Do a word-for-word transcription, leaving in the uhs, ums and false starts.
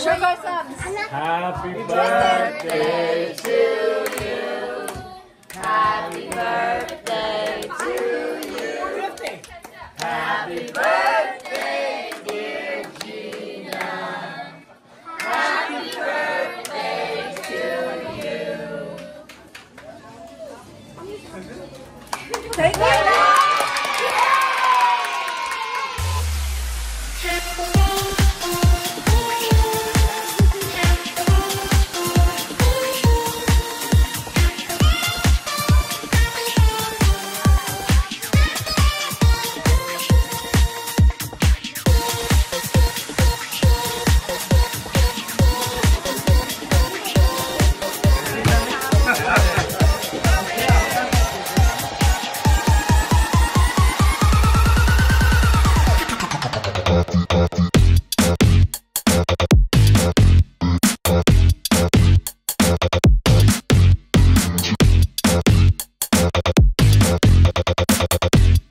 Show your thumbs. Happy birthday to you. Happy birthday to you. Happy birthday, dear Gina. Happy birthday to you. Take it. Thank you.